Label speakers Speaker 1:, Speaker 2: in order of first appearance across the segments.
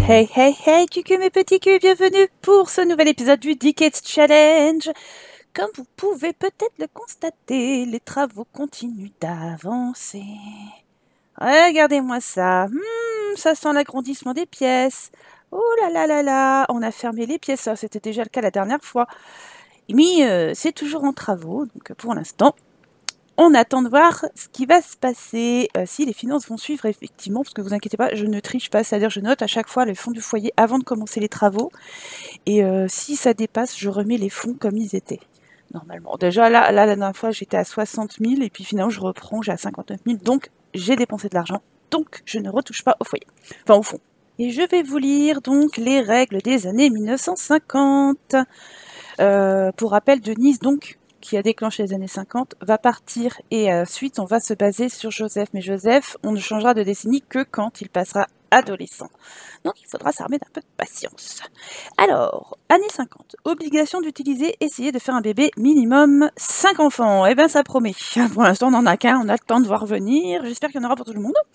Speaker 1: Hey hey hey cucu mes petits culs, bienvenue pour ce nouvel épisode du Decades Challenge. Comme vous pouvez peut-être le constater, les travaux continuent d'avancer. Regardez-moi ça, ça sent l'agrandissement des pièces. Oh là là là là, on a fermé les pièces, ça c'était déjà le cas la dernière fois. Mais c'est toujours en travaux, donc pour l'instant, on attend de voir ce qui va se passer, si les finances vont suivre effectivement, parce que vous inquiétez pas, je ne triche pas, c'est-à-dire je note à chaque fois le fonds du foyer avant de commencer les travaux et si ça dépasse, je remets les fonds comme ils étaient, normalement. Déjà là, la dernière fois, j'étais à 60 000 et puis finalement je reprends, j'ai à 59 000, donc j'ai dépensé de l'argent, donc je ne retouche pas au foyer, enfin au fond. Et je vais vous lire donc les règles des années 1950. Pour rappel, Denise, donc, qui a déclenché les années 50, va partir et ensuite on va se baser sur Joseph. Mais Joseph, on ne changera de décennie que quand il passera adolescent. Donc il faudra s'armer d'un peu de patience. Alors, années 50, obligation d'utiliser, essayer de faire un bébé minimum 5 enfants. Eh bien ça promet. Pour l'instant on n'en a qu'un, on a le temps de voir venir. J'espère qu'il y en aura pour tout le monde.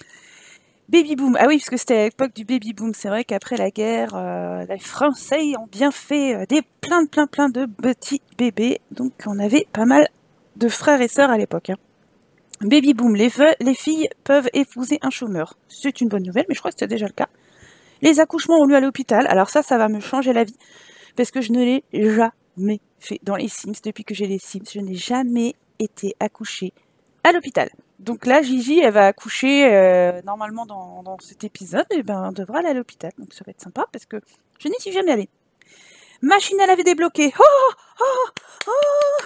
Speaker 1: Baby boom, ah oui, parce que c'était à l'époque du baby boom. C'est vrai qu'après la guerre, les Français ont bien fait plein de petits bébés. Donc on avait pas mal de frères et sœurs à l'époque. Baby boom, les filles peuvent épouser un chômeur. C'est une bonne nouvelle, mais je crois que c'était déjà le cas. Les accouchements ont lieu à l'hôpital. Alors ça va me changer la vie, parce que je ne l'ai jamais fait dans les Sims. Depuis que j'ai les Sims, je n'ai jamais été accouchée à l'hôpital. Donc là, Gigi, elle va accoucher normalement dans cet épisode, et ben, on devra aller à l'hôpital. Donc ça va être sympa parce que je n'y suis jamais allée. Machine à laver débloquée. Oh, oh, oh,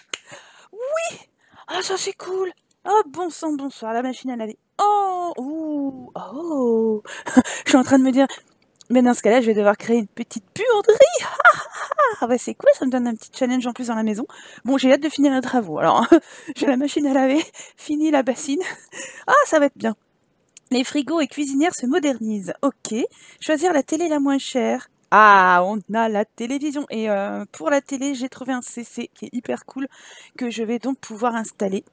Speaker 1: oui. Ah, ça c'est cool. Oh, bon sang, bonsoir, la machine à laver. Oh, ouh, oh. Je suis en train de me dire, mais dans ce cas-là, je vais devoir créer une petite buanderie. Ah bah c'est cool, ça me donne un petit challenge en plus dans la maison. Bon, j'ai hâte de finir les travaux. Alors, j'ai la machine à laver, fini la bassine. Ah, ça va être bien. Les frigos et cuisinières se modernisent. Ok. Choisir la télé la moins chère. Ah, on a la télévision. Et pour la télé, j'ai trouvé un CC qui est hyper cool que je vais donc pouvoir installer.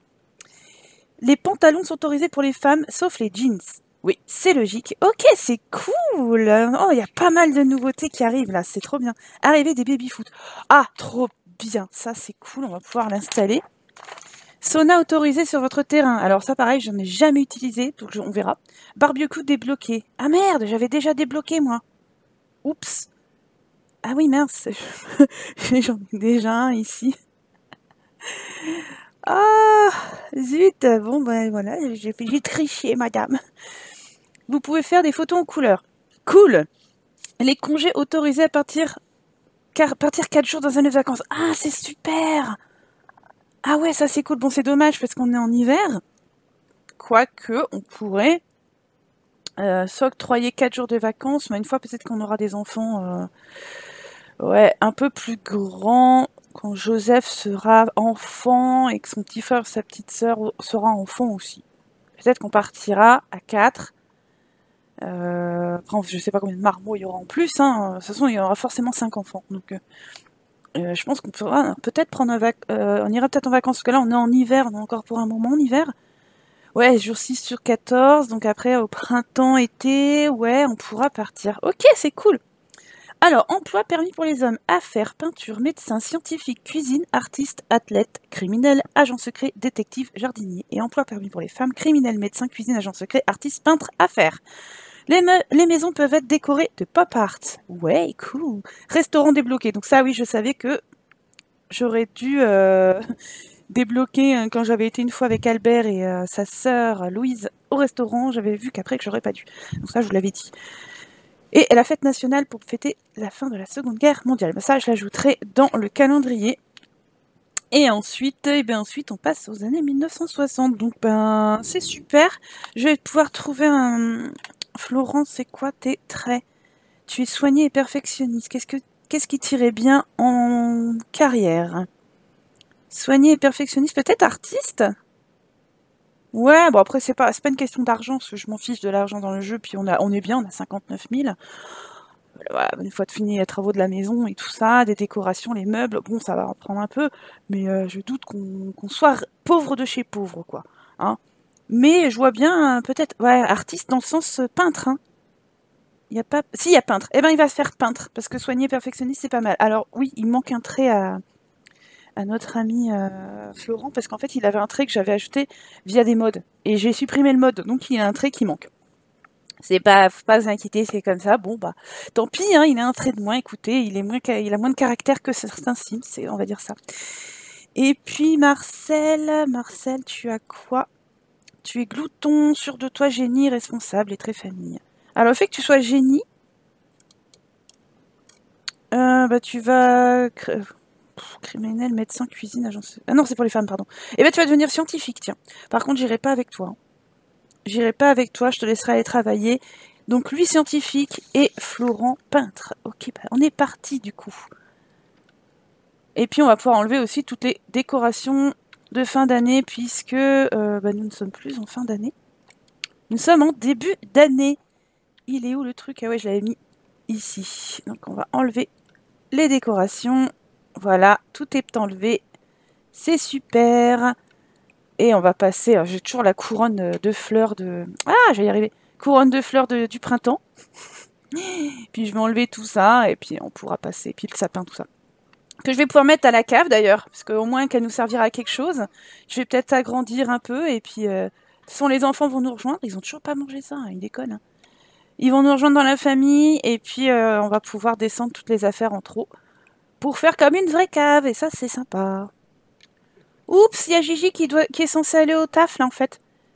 Speaker 1: Les pantalons sont autorisés pour les femmes, sauf les jeans. Oui, c'est logique. Ok, c'est cool. Oh, il y a pas mal de nouveautés qui arrivent là, c'est trop bien. Arrivée des baby-foot. Ah, trop bien. Ça, c'est cool, on va pouvoir l'installer. Sauna autorisé sur votre terrain. Alors ça, pareil, j'en ai jamais utilisé, donc on verra. Barbecue débloqué. Ah merde, j'avais déjà débloqué, moi. Oups. Ah oui, mince. J'en ai déjà un ici. Ah, zut. Bon, ben voilà, j'ai triché, madame. Vous pouvez faire des photos en couleur. Cool. Les congés autorisés à partir 4 jours dans un lieu de vacances. Ah, c'est super. Ah ouais, ça c'est cool. Bon, c'est dommage parce qu'on est en hiver. Quoique, on pourrait s'octroyer 4 jours de vacances, mais une fois peut-être qu'on aura des enfants ouais, un peu plus grands, quand Joseph sera enfant et que son petit frère, sa petite sœur sera enfant aussi. Peut-être qu'on partira à 4. Après, je sais pas combien de marmots il y aura en plus. Hein. De toute façon, il y aura forcément 5 enfants. Donc, je pense qu'on pourra peut-être prendre on ira peut-être en vacances, parce que là, on est en hiver, on est encore pour un moment en hiver. Ouais, jour 6 sur 14, donc après, au printemps, été, ouais, on pourra partir. Ok, c'est cool. Alors, emploi permis pour les hommes, affaires, peinture, médecin, scientifique, cuisine, artiste, athlète, criminel, agent secret, détective, jardinier. Et emploi permis pour les femmes, criminel, médecin, cuisine, agent secret, artiste, peintre, affaires. Les maisons peuvent être décorées de pop art. Ouais, cool. Restaurant débloqué. Donc ça, oui, je savais que j'aurais dû débloquer quand j'avais été une fois avec Albert et sa sœur Louise au restaurant. J'avais vu qu'après que j'aurais pas dû. Donc ça, je vous l'avais dit. Et la fête nationale pour fêter la fin de la Seconde Guerre mondiale. Ça, je l'ajouterai dans le calendrier. Et ensuite, ensuite, on passe aux années 1960. Donc, ben, c'est super. Je vais pouvoir trouver un... Florence, c'est quoi tes traits? Tu es soignée et perfectionniste. Qu'est-ce qui t'irait bien en carrière? Soignée et perfectionniste, peut-être artiste? Ouais, bon après c'est pas une question d'argent, parce que je m'en fiche de l'argent dans le jeu, puis on est bien, on a 59 000. Voilà, une fois de fini les travaux de la maison et tout ça, des décorations, les meubles, bon ça va en prendre un peu, mais je doute qu'on soit pauvre de chez pauvre, quoi. Hein. Mais je vois bien peut-être, ouais, artiste dans le sens peintre, hein. Il y a pas... Si, il y a peintre. Eh ben, il va se faire peintre, parce que soigner perfectionniste, c'est pas mal. Alors, oui, il manque un trait à notre ami Florent, parce qu'en fait, il avait un trait que j'avais ajouté via des mods. Et j'ai supprimé le mode, donc il y a un trait qui manque. C'est pas, faut pas s'inquiéter, c'est comme ça. Bon, bah, tant pis, hein, il a un trait de moins. Écoutez, il a moins de caractère que certains Sims, on va dire ça. Et puis, Marcel, tu as quoi? Tu es glouton, sûr de toi, génie, responsable et très famille. Alors, le fait que tu sois génie, bah, tu vas... criminel, médecin, cuisine, agence... Ah non, c'est pour les femmes, pardon. Et ben, tu vas devenir scientifique, tiens. Par contre, j'irai pas avec toi. Hein. J'irai pas avec toi, je te laisserai aller travailler. Donc, lui, scientifique, et Florent, peintre. Ok, bah, on est parti, du coup. Et puis, on va pouvoir enlever aussi toutes les décorations de fin d'année, puisque bah, nous ne sommes plus en fin d'année. Nous sommes en début d'année. Il est où le truc? Ah ouais, je l'avais mis ici. Donc, on va enlever les décorations. Voilà, tout est enlevé. C'est super. Et on va passer... J'ai toujours la couronne de fleurs de... Ah, je vais y arriver. Couronne de fleurs du printemps. Puis je vais enlever tout ça. Et puis on pourra passer. Puis le sapin, tout ça. Que je vais pouvoir mettre à la cave d'ailleurs. Parce qu'au moins qu'elle nous servira à quelque chose. Je vais peut-être agrandir un peu. Et puis... de toute façon, les enfants vont nous rejoindre. Ils ont toujours pas mangé ça. Hein, ils déconnent. Hein. Ils vont nous rejoindre dans la famille. Et puis on va pouvoir descendre toutes les affaires en trop. Pour faire comme une vraie cave. Et ça, c'est sympa. Oups, il y a Gigi qui est censé aller au taf, là, en fait.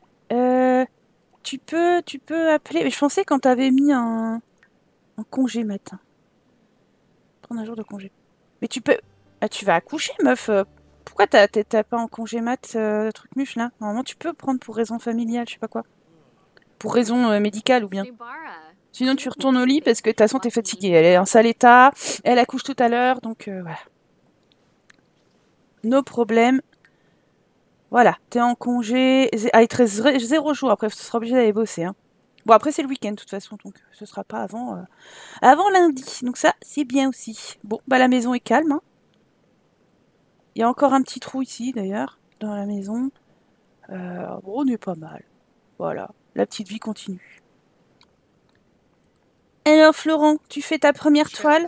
Speaker 1: Tu peux appeler... Mais je pensais quand t'avais mis un congé matin. Prendre un jour de congé. Mais tu peux... Ah, tu vas accoucher, meuf. Pourquoi t'as pas en congé mat, truc muche, là? Normalement, tu peux prendre pour raison familiale, je sais pas quoi. Pour raison médicale, ou bien. Sinon, tu retournes au lit parce que de toute façon, t'es fatiguée. Elle est en sale état. Elle accouche tout à l'heure, donc voilà. No problème. Voilà, t'es en congé. Ah, il te reste 0 jours. Après, tu seras obligé d'aller bosser. Hein. Bon, après, c'est le week-end, de toute façon. Donc, ce sera pas avant lundi. Donc, ça, c'est bien aussi. Bon, bah, la maison est calme. Hein. Il y a encore un petit trou ici, d'ailleurs, dans la maison. Bon, on est pas mal. Voilà, la petite vie continue. Alors, Florent, tu fais ta première toile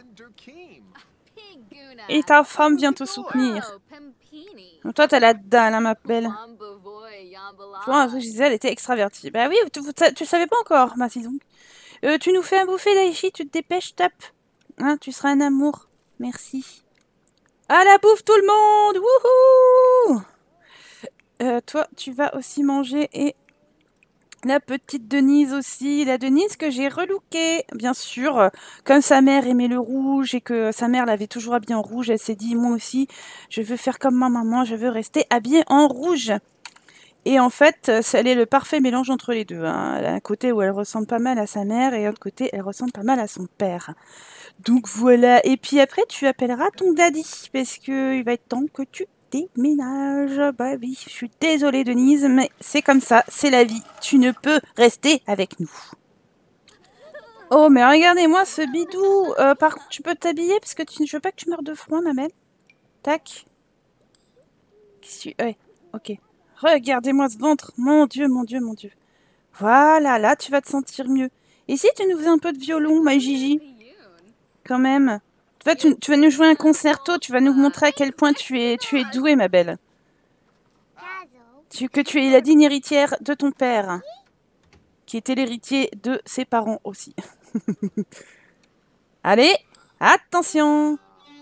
Speaker 1: et ta femme vient te soutenir. Donc, toi, t'as la dalle, hein, ma belle. Florent, je disais, elle était extravertie. Bah oui, tu savais pas encore, ma saison. Tu nous fais un bouffer, Daichi, tu te dépêches, tape. Hein, tu seras un amour. Merci. À la bouffe, tout le monde! Wouhou! Toi, tu vas aussi manger et la petite Denise aussi. La Denise que j'ai relookée, bien sûr. Comme sa mère aimait le rouge et que sa mère l'avait toujours habillée en rouge, elle s'est dit, moi aussi, je veux faire comme ma maman, je veux rester habillée en rouge. Et en fait, elle est le parfait mélange entre les deux. Hein. Elle a un côté où elle ressemble pas mal à sa mère et l'autre côté, elle ressemble pas mal à son père. Donc voilà. Et puis après, tu appelleras ton daddy parce qu'il va être temps que tu déménages. Bah oui, je suis désolée Denise, mais c'est comme ça, c'est la vie. Tu ne peux rester avec nous. Oh, mais regardez-moi ce bidou. Par contre, tu peux t'habiller parce que je veux pas que tu meurs de froid, ma belle. Tac. Ouais, ok. Regardez-moi ce ventre. Mon Dieu, mon Dieu, mon Dieu. Voilà, là, tu vas te sentir mieux. Et si tu nous faisais un peu de violon, ma Gigi? Quand même. Tu vas nous jouer un concerto, tu vas nous montrer à quel point tu es douée, ma belle. Que tu es la digne héritière de ton père, qui était l'héritier de ses parents aussi. Allez, attention!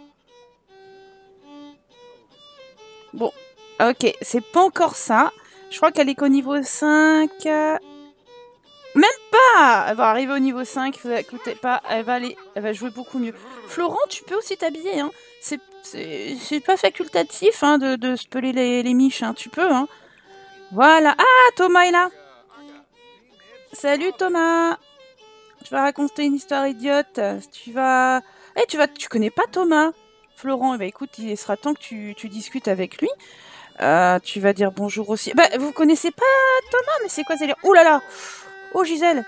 Speaker 1: Bon, ok, c'est pas encore ça. Je crois qu'elle est qu'au niveau 5. Même pas! Elle va arriver au niveau 5, vous écoutez pas, elle va jouer beaucoup mieux. Florent, tu peux aussi t'habiller, hein. C'est pas facultatif hein, de speler les miches, hein. Tu peux, hein. Voilà. Ah, Thomas est là. Salut Thomas. Je vais raconter une histoire idiote. Tu connais pas Thomas? Florent, eh ben, écoute, il sera temps que tu discutes avec lui. Tu vas dire bonjour aussi. Bah, vous connaissez pas Thomas, mais c'est quoi ça? Ouh là là. Oh Gisèle.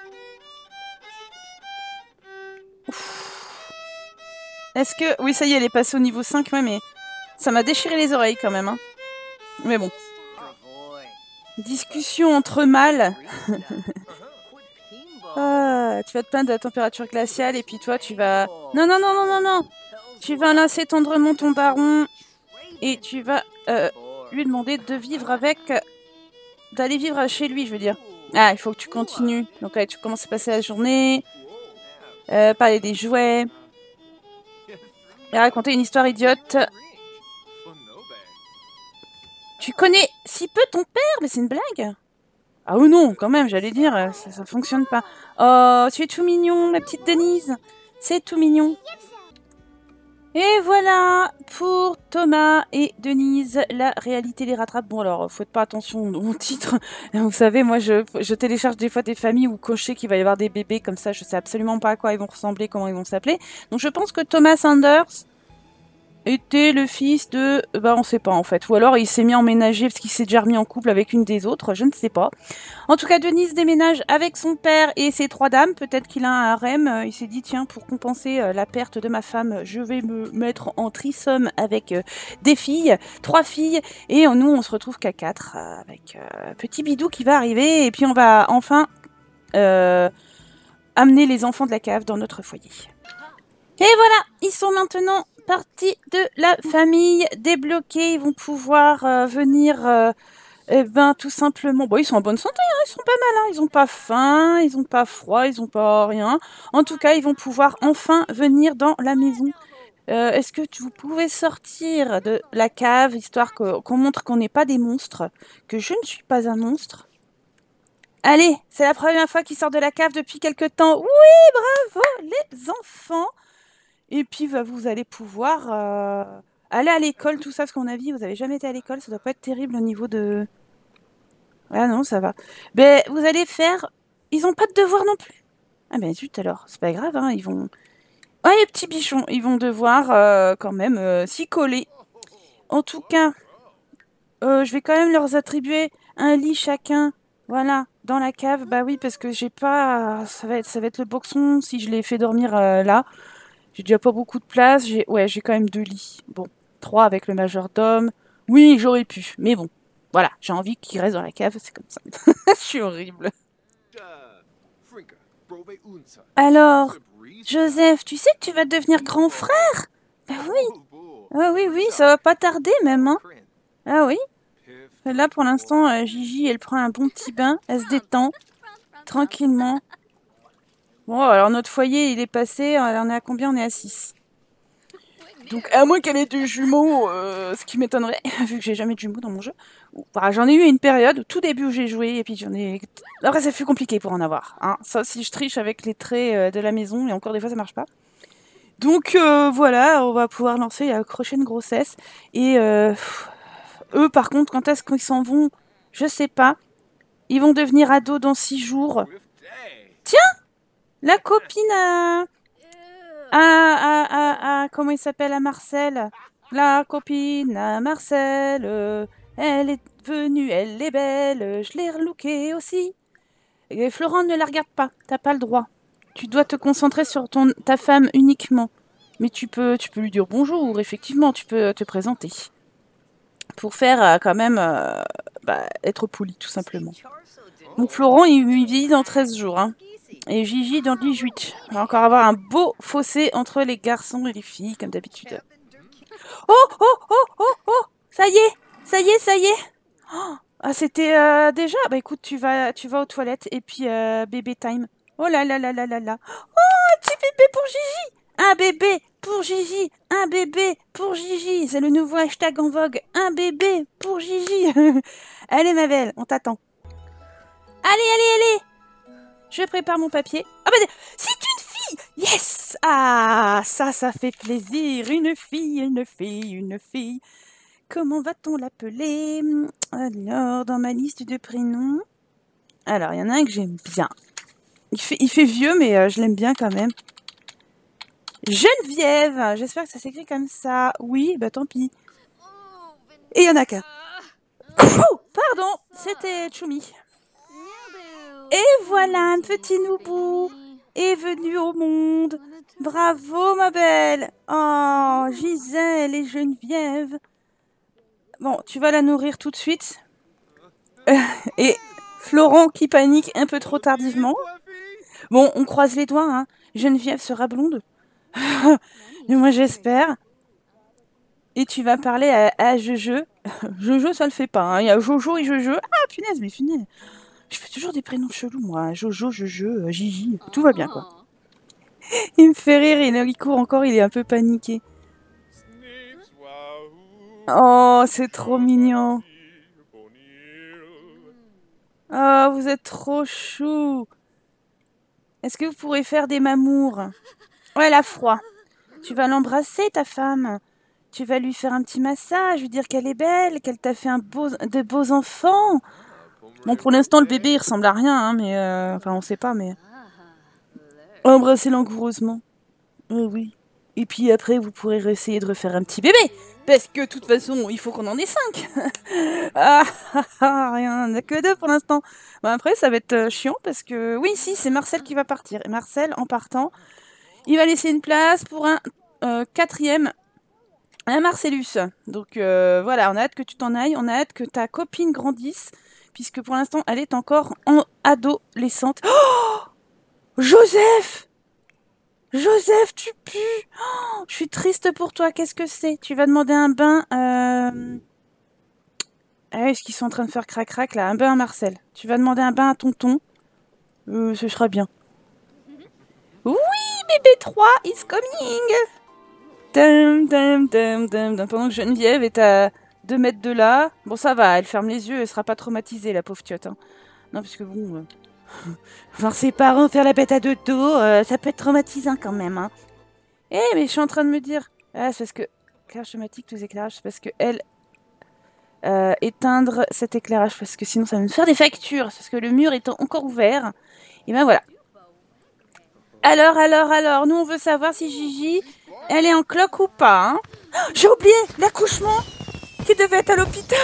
Speaker 1: Est-ce que... Oui, ça y est, elle est passée au niveau 5, ouais, mais ça m'a déchiré les oreilles quand même. Hein. Mais bon. Discussion entre mâles. Ah, tu vas te plaindre de la température glaciale et puis toi, tu vas... Non, non, non, non, non, non. Tu vas lancer tendrement ton baron et tu vas lui demander de vivre avec... d'aller vivre chez lui, je veux dire. Ah, il faut que tu continues. Donc, allez, tu commences à passer la journée, parler des jouets, et raconter une histoire idiote. Tu connais si peu ton père, mais c'est une blague. Ah ou non, quand même, j'allais dire, ça fonctionne pas. Oh, tu es tout mignon, ma petite Denise. C'est tout mignon. Et voilà pour Thomas et Denise, la réalité les rattrape. Bon alors, faites pas attention au titre. Vous savez, moi je télécharge des fois des familles où cocher qu'il va y avoir des bébés comme ça, je sais absolument pas à quoi ils vont ressembler, comment ils vont s'appeler. Donc je pense que Thomas Sanders était le fils de... Bah on sait pas en fait. Ou alors il s'est mis en ménager parce qu'il s'est déjà remis en couple avec une des autres, je ne sais pas. En tout cas, Denise déménage avec son père et ses 3 dames. Peut-être qu'il a un harem. Il s'est dit, tiens, pour compenser la perte de ma femme, je vais me mettre en threesome avec des filles, 3 filles. Et nous, on se retrouve qu'à 4 avec petit Bidou qui va arriver. Et puis, on va enfin amener les enfants de la cave dans notre foyer. Et voilà, ils sont maintenant partie de la famille débloquée. Ils vont pouvoir venir, eh ben, tout simplement. Bon, ils sont en bonne santé, hein, ils sont pas mal, hein, ils ont pas faim, ils ont pas froid, ils ont pas rien. En tout cas, ils vont pouvoir enfin venir dans la maison. Est-ce que vous pouvez sortir de la cave, histoire qu'on montre qu'on n'est pas des monstres, que je ne suis pas un monstre? Allez, c'est la première fois qu'ils sortent de la cave depuis quelque temps. Oui, bravo les enfants! Et puis, bah, vous allez pouvoir aller à l'école, tout ça, parce qu'on a vu, vous avez jamais été à l'école, ça doit pas être terrible au niveau de... Ah non, ça va. Ben, vous allez faire... Ils ont pas de devoir non plus. Ah ben zut alors, c'est pas grave, hein, ils vont... Ah, les petits bichons, ils vont devoir quand même s'y coller. En tout cas, je vais quand même leur attribuer un lit chacun. Voilà, dans la cave. Bah oui, parce que j'ai pas... ça va être le boxon si je les fais dormir là. J'ai déjà pas beaucoup de place. Ouais, j'ai quand même 2 lits. Bon, 3 avec le majordome. Oui, j'aurais pu. Mais bon, voilà, j'ai envie qu'ils restent dans la cave, c'est comme ça. Je suis horrible. Alors, Joseph, tu sais que tu vas devenir grand frère? Bah oui. Ah oui, oui, ça va pas tarder même, hein. Ah oui. Là, pour l'instant, Gigi, elle prend un bon petit bain, elle se détend, tranquillement. Bon, alors notre foyer, il est passé, on est à combien? On est à 6. Donc, à moins qu'elle ait des jumeaux, ce qui m'étonnerait, vu que j'ai jamais de jumeaux dans mon jeu. Enfin, j'en ai eu une période, au tout début où j'ai joué, et puis j'en ai... Après, ça fut compliqué pour en avoir. Hein. Ça, si je triche avec les traits de la maison, et encore des fois, ça marche pas. Donc, voilà, on va pouvoir lancer la prochaine grossesse. Et eux, par contre, quand est-ce qu'ils s'en vont? Je sais pas. Ils vont devenir ados dans 6 jours. Tiens, la copine comment il s'appelle, à Marcel? La copine à Marcel, elle est venue, elle est belle, je l'ai relookée aussi. Et Florent, ne la regarde pas, t'as pas le droit. Tu dois te concentrer sur ta femme uniquement. Mais tu peux lui dire bonjour, effectivement, tu peux te présenter. Pour faire quand même être poli, tout simplement. Donc Florent, il vieillit dans 13 jours. Hein. Et Gigi dans 18. On va encore avoir un beau fossé entre les garçons et les filles, comme d'habitude. Oh, oh, oh, oh, oh! Ça y est, ça y est, ça y est! Oh, ah, c'était déjà? Bah écoute, tu vas aux toilettes et puis bébé time. Oh là là là là là là! Oh, un petit bébé pour Gigi! Un bébé pour Gigi! Un bébé pour Gigi! C'est le nouveau hashtag en vogue. Un bébé pour Gigi! Allez ma belle, on t'attend. Allez, allez, allez! Je prépare mon papier. Ah bah, c'est une fille! Yes! Ah, ça fait plaisir. Une fille, une fille, une fille. Comment va-t-on l'appeler? Alors, dans ma liste de prénoms... Alors, il y en a un que j'aime bien. Il fait vieux, mais je l'aime bien quand même. Geneviève! J'espère que ça s'écrit comme ça. Oui, bah tant pis. Et il y en a qu'un. Pardon, c'était Choumi. Et voilà, un petit noubou est venu au monde. Bravo, ma belle. Oh, Gisèle et Geneviève. Bon, tu vas la nourrir tout de suite. Et Florent qui panique un peu trop tardivement. Bon, on croise les doigts, hein. Geneviève sera blonde. Mais moi, j'espère. Et tu vas parler à Jojo. Jojo, ça le fait pas, hein. Il y a Jojo et Jojo. Ah, punaise, mais punaise. Je fais toujours des prénoms chelous, moi. Jojo, Jojo, Gigi. Tout va bien, quoi. Il me fait rire, il court encore, il est un peu paniqué. Oh, c'est trop mignon. Oh, vous êtes trop chou. Est-ce que vous pourrez faire des mamours? Ouais, elle a froid. Tu vas l'embrasser, ta femme. Tu vas lui faire un petit massage, lui dire qu'elle est belle, qu'elle t'a fait de beaux enfants. Bon, pour l'instant, le bébé, il ressemble à rien, hein, mais... Enfin, on sait pas, mais... Embrasser langoureusement. Oh oui. Et puis après, vous pourrez essayer de refaire un petit bébé. Parce que, de toute façon, il faut qu'on en ait 5. Ah, ah, ah, rien, on n'a que 2 pour l'instant. Bon, après, ça va être chiant parce que... Oui, si, c'est Marcel qui va partir. Et Marcel, en partant, il va laisser une place pour un 4e, un Marcellus. Donc voilà, on a hâte que tu t'en ailles. On a hâte que ta copine grandisse. Puisque pour l'instant, elle est encore en adolescente. Oh, Joseph! Joseph, tu pues! Oh, je suis triste pour toi. Qu'est-ce que c'est? Tu vas demander un bain... Ah, est-ce qu'ils sont en train de faire crac-crac là? Un bain à Marcel. Tu vas demander un bain à tonton. Ce sera bien. Oui, bébé 3 is coming! Dum, dum, dum, dum, dum. Pendant que Geneviève est à 2 mètres de là. Bon, ça va, elle ferme les yeux, elle sera pas traumatisée, la pauvre tiotte. Hein. Non, parce que bon... voir ses parents faire la bête à deux dos, ça peut être traumatisant quand même. Hein. Eh, mais je suis en train de me dire... Ah, c'est parce que... Éclairage automatique, tous éclairages, c'est parce que elle... éteindre cet éclairage, parce que sinon ça va me faire des factures, parce que le mur est encore ouvert. Et ben voilà. Alors, nous on veut savoir si Gigi, elle est en cloque ou pas. Hein. Oh, j'ai oublié l'accouchement qui devait être à l'hôpital.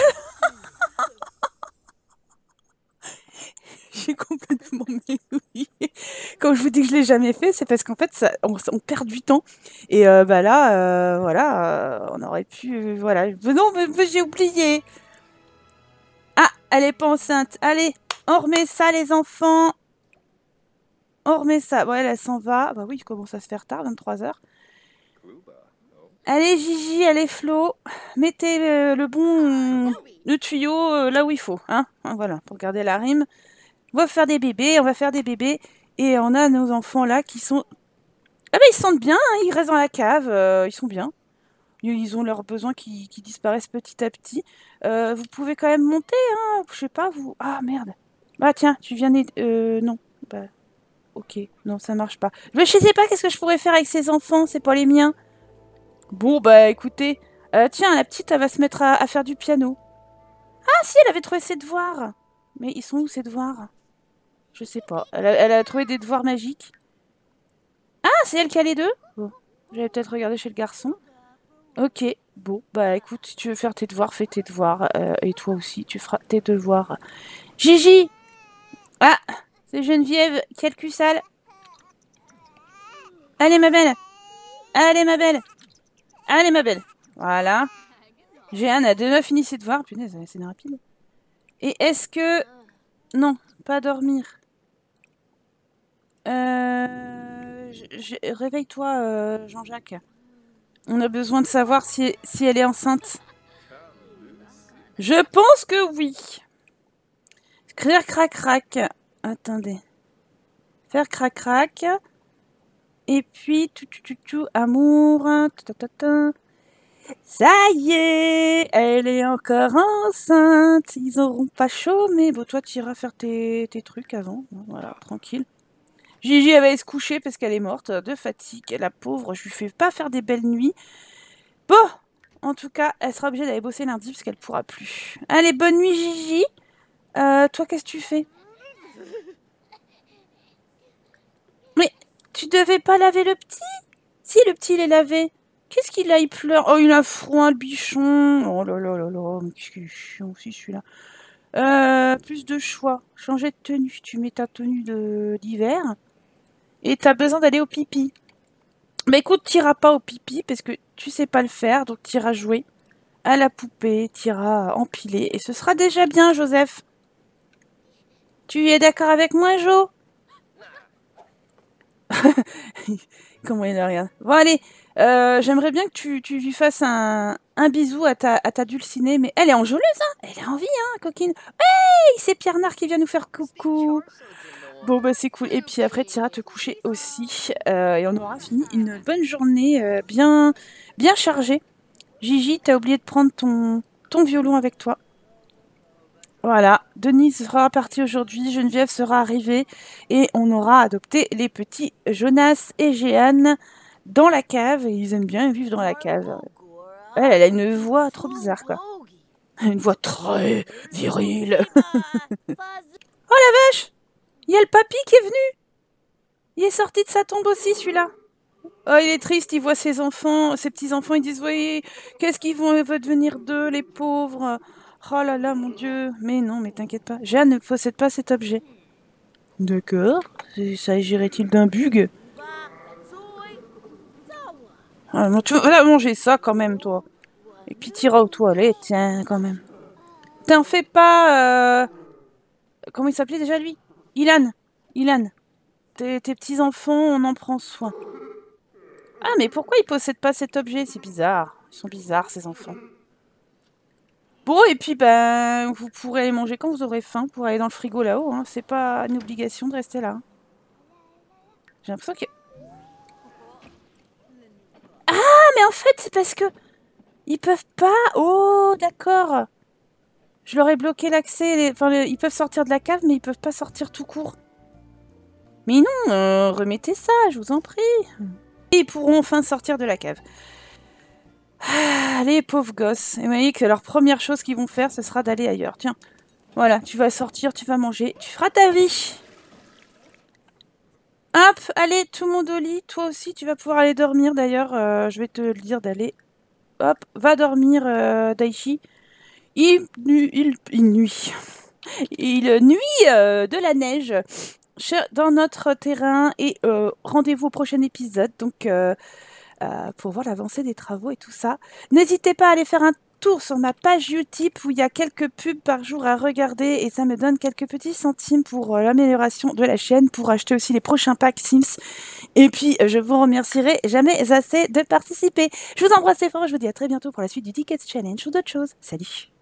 Speaker 1: J'ai complètement oublié. Quand je vous dis que je l'ai jamais fait, c'est parce qu'en fait, on perd du temps. Et bah là, voilà, on aurait pu... voilà. Non, mais j'ai oublié. Ah, elle est pas enceinte. Allez, on remet ça, les enfants. On remet ça. Bon, elle s'en va. Bah oui, il commence à se faire tard, 23h. Allez, Gigi, allez, Flo. Mettez le tuyau là où il faut. Hein. Voilà, pour garder la rime. On va faire des bébés, on va faire des bébés. Et on a nos enfants là qui sont... Ah bah ils se sentent bien, hein, ils restent dans la cave, ils sont bien. Ils ont leurs besoins qui disparaissent petit à petit. Vous pouvez quand même monter, hein, je sais pas, vous... Ah merde. Ah tiens, tu viens... non, bah... Ok, non, ça marche pas. Mais je sais pas qu'est-ce que je pourrais faire avec ces enfants, c'est pas les miens. Bon, bah écoutez, tiens, la petite, elle va se mettre à faire du piano. Ah si, elle avait trouvé ses devoirs. Mais ils sont où ces devoirs? Je sais pas. Elle a trouvé des devoirs magiques. Ah, c'est elle qui a les deux? Bon, j'allais peut-être regarder chez le garçon. Ok, bon, bah écoute, si tu veux faire tes devoirs, fais tes devoirs. Et toi aussi, tu feras tes devoirs. Gigi! Ah, c'est Geneviève qui a le cul sale. Allez, ma belle! Allez, ma belle! Allez, ma belle! Voilà. Jeanne a déjà fini ses devoirs. Punaise, c'est rapide. Et est-ce que... Non, pas dormir. Réveille-toi, Jean-Jacques. On a besoin de savoir si elle est enceinte. Je pense que oui. Faire crac-crac. Attendez. Faire crac-crac. Et puis, tout, amour. Ça y est, elle est encore enceinte. Ils auront pas chaud, mais bon, toi, tu iras faire tes trucs avant. Voilà, tranquille. Gigi, elle va aller se coucher parce qu'elle est morte de fatigue. La pauvre, je lui fais pas faire des belles nuits. Bon, en tout cas, elle sera obligée d'aller bosser lundi parce qu'elle pourra plus. Allez, bonne nuit, Gigi. Toi, qu'est-ce que tu fais? Mais tu devais pas laver le petit? Si, le petit, il est lavé. Qu'est-ce qu'il a? Il pleure. Oh, il a froid, le bichon. Oh là là là là. Mais qu'est-ce qu'il est chiant aussi, celui-là. Plus de choix. Changer de tenue. Tu mets ta tenue d'hiver. Et t'as besoin d'aller au pipi. Bah écoute, t'iras pas au pipi parce que tu sais pas le faire. Donc t'iras jouer à la poupée. T'iras empiler. Et ce sera déjà bien, Joseph. Tu es d'accord avec moi, Jo? Comment il a rien. Bon, allez, j'aimerais bien que tu lui fasses un bisou à ta Dulcinée, mais elle est enjôleuse, hein. Elle a envie, hein, coquine. Hey, c'est Pierre Nard qui vient nous faire coucou. Bon, bah, c'est cool. Et puis après, tu iras te coucher aussi. Et on aura fini une bonne journée bien chargée. Gigi, t'as oublié de prendre ton violon avec toi. Voilà, Denise sera partie aujourd'hui, Geneviève sera arrivée et on aura adopté les petits Jonas et Jeanne dans la cave. Et ils aiment bien vivre dans la cave. Elle a une voix trop bizarre, quoi. Une voix très virile. Oh la vache! Il y a le papy qui est venu! Il est sorti de sa tombe aussi, celui-là. Oh, il est triste, il voit ses enfants, ses petits-enfants, ils disent, oui, qu'est-ce qu'ils vont devenir d'eux, les pauvres? Oh là là, mon Dieu. Mais non, mais t'inquiète pas. Jeanne ne possède pas cet objet. D'accord. S'agirait-il d'un bug? Ah, non, tu vas manger ça quand même, toi. Et puis t'iras aux toilettes, tiens, quand même. T'en fais pas... Comment il s'appelait déjà, lui? Ilan. Ilan. Tes petits-enfants, on en prend soin. Ah, mais pourquoi ils possèdent pas cet objet? C'est bizarre. Ils sont bizarres, ces enfants. Bon, et puis, ben, vous pourrez aller manger quand vous aurez faim pour aller dans le frigo là-haut. Hein. C'est pas une obligation de rester là. Hein. J'ai l'impression que... Ah, mais en fait, c'est parce que... Ils peuvent pas... Oh, d'accord. Je leur ai bloqué l'accès. Enfin, ils peuvent sortir de la cave, mais ils peuvent pas sortir tout court. Mais non, remettez ça, je vous en prie. Et ils pourront enfin sortir de la cave. Ah, les pauvres gosses. Et vous voyez que leur première chose qu'ils vont faire, ce sera d'aller ailleurs. Tiens, voilà, tu vas sortir, tu vas manger, tu feras ta vie. Hop, allez, tout le monde au lit. Toi aussi, tu vas pouvoir aller dormir. D'ailleurs, je vais te le dire d'aller. Hop, va dormir, Daichi. Il nuit. Il nuit de la neige dans notre terrain. Et rendez-vous au prochain épisode. Donc, pour voir l'avancée des travaux et tout ça. N'hésitez pas à aller faire un tour sur ma page Utip où il y a quelques pubs par jour à regarder et ça me donne quelques petits centimes pour l'amélioration de la chaîne, pour acheter aussi les prochains packs Sims. Et puis, je vous remercierai jamais assez de participer. Je vous embrasse fort, je vous dis à très bientôt pour la suite du Tickets Challenge ou d'autres choses. Salut!